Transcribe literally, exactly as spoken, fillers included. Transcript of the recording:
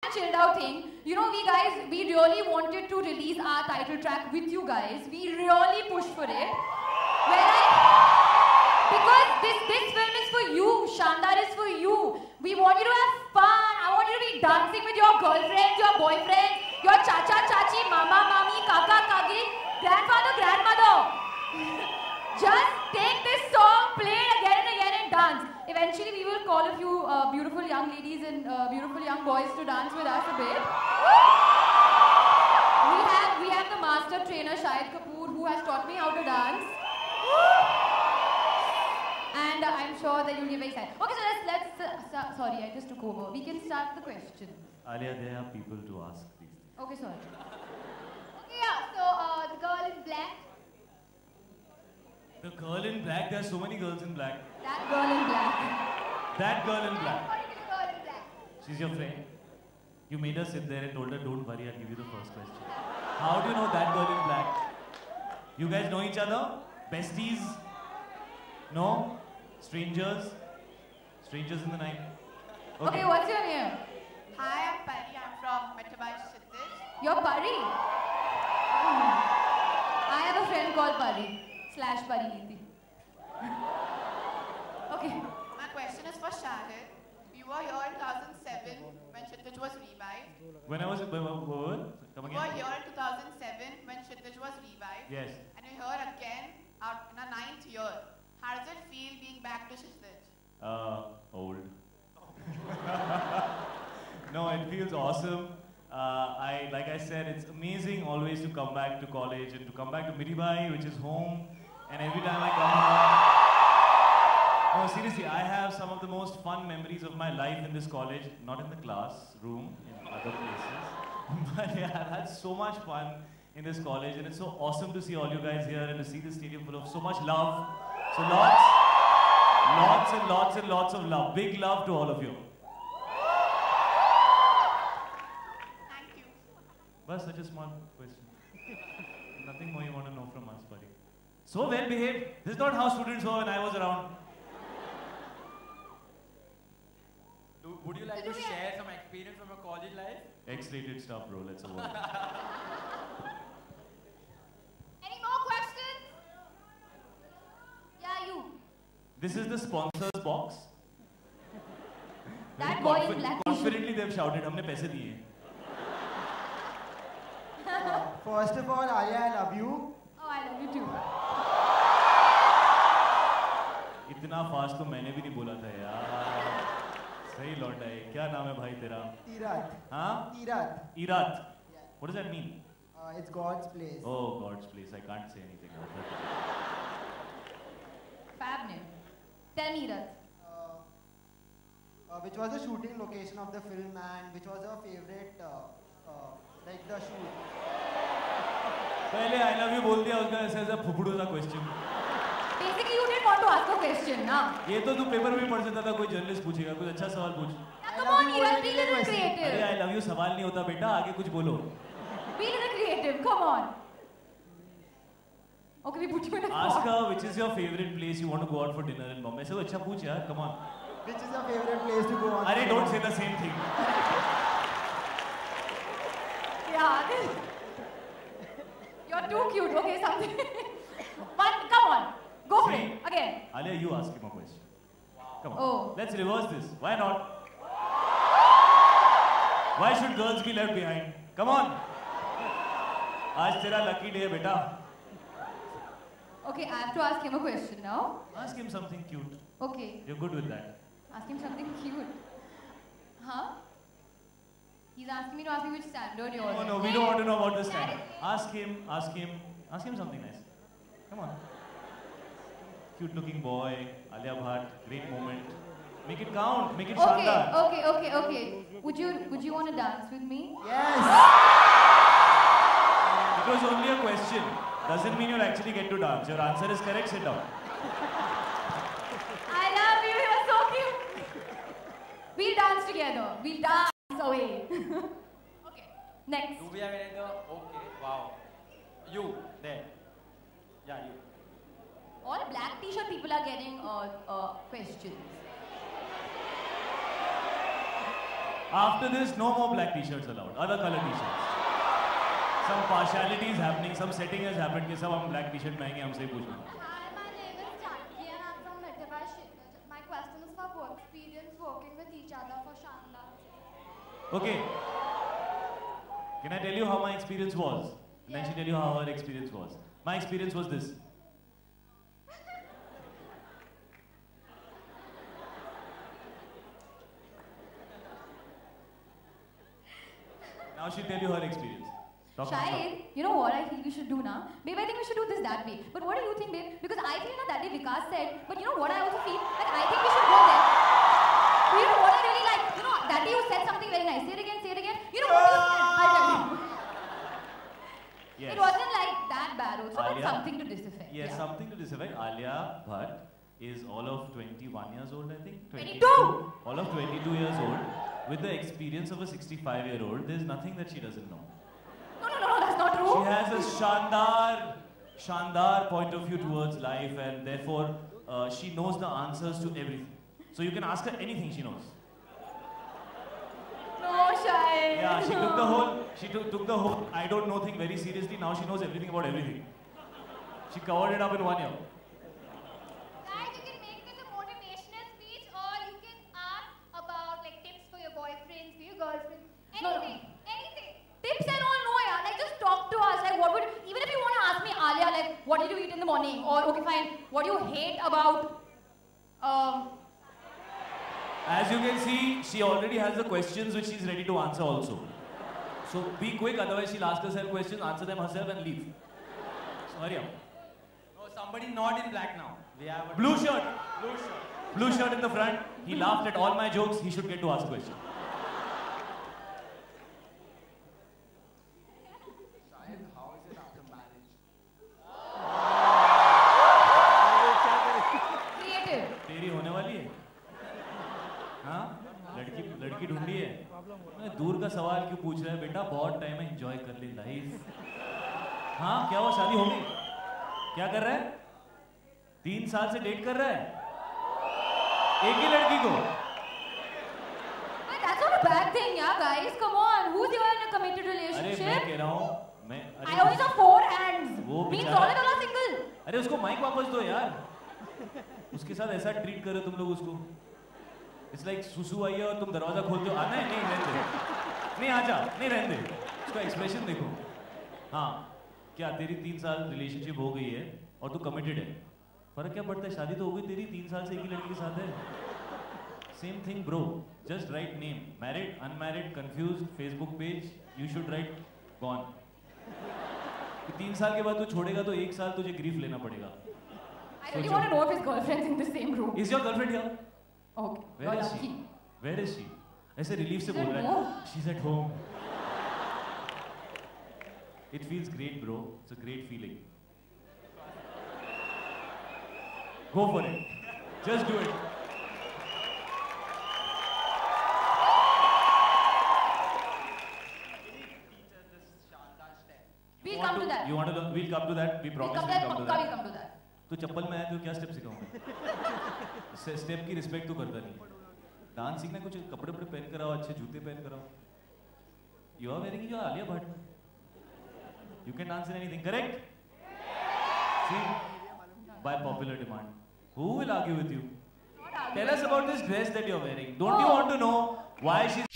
chilled out thing. You know, we guys, we really wanted to release our title track with you guys. We really pushed for it. Where I, because this, this film is for you, Shandar is for you. We want you to have fun. I want you to be dancing with your girlfriends, your boyfriends, your chacha, chachi, mama, mami, kaka, kagi, grandfather, grandmother. Just take this song, play it again and again and dance. Eventually we will call a few uh, beautiful young ladies and uh, beautiful young boys to dance with us a bit. We have, we have the master trainer Shahid Kapoor who has taught me how to dance. And uh, I'm sure that you'll be very excited. Okay, so let's, let's uh, so- sorry, I just took over. We can start the questions. Alia, there are people to ask these things. Okay, sorry. Okay, yeah, so uh, the girl in black. The girl in black, there are so many girls in black. That girl in black. That girl in That black. particular girl in black. She's your friend. You made her sit there and told her, don't worry, I'll give you the first question. How do you know that girl in black? You guys know each other? Besties? No? Strangers? Strangers in the night? Okay, what's your name? Hi, I'm Pari. I'm from Metrobites Chhattis. You're Pari. Hmm. I have a friend called Pari. Slash Pari Neeti. Okay. My question is for Shahid. We were here in two thousand seven when Kshitij was revived. When I was... When, when, when, come We were again? here in two thousand seven when Kshitij was revived. Yes. And we're here again out in our ninth year. How does it feel being back to Kshitij? Uh, old. No, it feels awesome. Uh, I, like I said, it's amazing always to come back to college and to come back to Miribai, which is home. And every time I come home, no, seriously, I have some of the most fun memories of my life in this college, not in the classroom, in other places. But yeah, that's so much fun in this college, and it's so awesome to see all you guys here and to see the stadium full of so much love. So lots, lots and lots and lots of love. Big love to all of you. Thank you. But such a small question. Nothing more you want to know from us, buddy. So well behaved. This is not how students were when I was around. Do, would you like to share some experience from your college life? X-rated stuff, bro. Let's avoid. Any more questions? Yeah, you. This is the sponsors box. That Very boy in confi- black Confidently they've shouted, हमने पैसे दिए. First of all, Alia, I love you. Oh, I love you too. इतना fast तो मैंने भी नहीं बोला था यार. सही लौटा है. क्या नाम है भाई तेरा? Tirat. हाँ? Tirat. Irat. What does that mean? Uh, it's God's place. Oh, God's place. I can't say anything about that. Fab name. Tell me, Rat. Uh, uh, which was the shooting location of the film and which was your favorite, uh, uh, like the shoot? पहले I love you बोल दिया उसका ऐसा ऐसा फुफड़ू सा question. Basically, you didn't want to ask a question, na? ये तो तू पेपर में पढ़ सकता था. कोई जर्नलिस्ट पूछेगा. कुछ अच्छा सवाल पूछ. Now, come on, Irat, be a little अरे creative. I love you सवाल नहीं होता बेटा. आगे कुछ बोलो. Be a little creative, come on. Okay, we put you in a Ask spot. her which is your favorite place you want to go out for dinner in Bombay. ऐसे वो अच्छा पूछ यार. Come on. Which is your favorite place to go on? अरे don't say the same thing. Yeah, this... You're too cute. Okay, something. One, come on. Go for it. Again. Alia, you ask him a question. Come on. Oh. Let's reverse this. Why not? Why should girls be left behind? Come on. आज तेरा lucky day है बेटा. Okay, I have to ask him a question now. Ask him something cute. Okay. You're good with that. Ask him something cute. Huh? He's asking me to ask me which standard you're Oh in. no, we don't want to know about the standard. Ask him, ask him, ask him something nice. Come on. Cute looking boy, Alia Bhatt, great moment. Make it count, make it Okay, Shandar. okay, okay, okay. Would you would you want to dance with me? Yes. It was only a question. Doesn't mean you'll actually get to dance. Your answer is correct, sit down. I love you, you're so cute. We'll dance together. We'll dance away. Okay, next. Do we have any other? Okay, wow. You, there. Yeah, you. All black t-shirt people are getting uh, uh, questions. After this, no more black t-shirts allowed. Other color t-shirts. Some partiality is happening. Some setting has happened. कि सब हम black t-shirt पहनेंगे हमसे पूछना. Hi, my name is Jackie and I'm from Midway. My question is for work experience working with each other for Shandar. Okay. Can I tell you how my experience was? And then she tell you how her experience was. My experience was this. Now she'll tell you her experience. Talk Shahid, you know what I think we should do now? Babe, I think we should do this that way. But what do you think, babe? Because I feel that that day Vikas said, but you know what I also feel? Like, I think we should go there. You know what I really like? You know, that day you said something very nice. Say it again, say it again. You know what you said? I'll tell you. Yes. It wasn't like that bad also, but Alia, something to this effect. Yes, yeah. something to this effect. Alia Bhatt is all of twenty-one years old, I think. twenty-two! All of twenty-two years old. With the experience of a sixty-five year old, there's nothing that she doesn't know. No, no, no, no, that's not true. She has a shandar, shandar point of view towards life, and therefore uh, she knows the answers to everything. So you can ask her anything, she knows. No, Shahid. Yeah, she took the whole, she took, took the whole I don't know thing very seriously. Now she knows everything about everything. She covered it up in one year. Guys, you can make this a motivational speech or you can ask about like tips for your boyfriends, for your girlfriends, No, no. anything, anything. Tips and all, no, yeah. Like, just talk to us. Like, what would, even if you want to ask me, Alia, like, what did you eat in the morning? Or, okay, fine, what do you hate about, um, As you can see, she already has the questions which she's ready to answer also. So be quick, otherwise she'll ask herself questions, answer them herself and leave. So hurry up. No, somebody not in black now. We have a Blue shirt. blue shirt. Blue shirt in the front. He laughed at all my jokes. He should get to ask a question. Shahid, how is it after marriage? creative? तेरी होने वाली है? हाँ? लड़की लड़की ढूंढी है? मैं दूर का सवाल क्यों पूछ रहा है बेटा? बहुत टाइम है, एंजॉय कर ले लाइफ. हाँ? क्या हुआ? शादी हो गई? क्या कर रहा है? तीन साल से डेट कर रहा है? एक ही लड़की को? But that's not a bad thing, yeah, guys. Come on. Who's even in a committed अरे मैं relationship? कह रहा हूँ मैं I only saw four hands. वो Means बेचारा- all of them are single. अरे उसको माइक वापस दो यार. उसके साथ ऐसा ट्रीट करो तुम लोग उसको. इट्स लाइक सुसु आई है और तुम दरवाजा खोलते हो. आना है? नहीं रहने दे. नहीं आजा. नहीं रहने दे. उसका एक्सप्रेशन देखो. हाँ क्या तेरी तीन साल रिलेशनशिप हो गई है और तू कमिटेड है. फर्क क्या पड़ता है? शादी तो हो गई तेरी. तीन साल से एक ही लड़की के साथ है. Same thing bro. Just write name. Married, unmarried, confuse, Facebook page. You should write gone. तीन साल के बाद तू छोड़ेगा तो एक साल तुझे ग्रीफ लेना पड़ेगा. I really want to know if his girlfriend's in the same room. Is your girlfriend here? Okay. Where you're is she? lucky. Where is she? ऐसे रिलीफ से She's बोल at रहा है. home. She's at home. It feels great, bro. It's a great feeling. Go for it. Just do it. We'll Want come to that. You want to learn? We'll come to that. We We'll promise come we'll to that. come to Pakka, that. we'll come to that. तो चप्पल में आया तो क्या step सिखाऊंगा? Step की respect तो करता नहीं. डांस सीखना कुछ कपड़े वपड़े पहन कर आओ, अच्छे जूते पहन कर आओ. You are wearing your Alia Bhatt. You can dance in anything, correct? See, by popular demand. Who will argue with you? Not arguing. Tell us about this dress that you're wearing. Don't you want to know why she's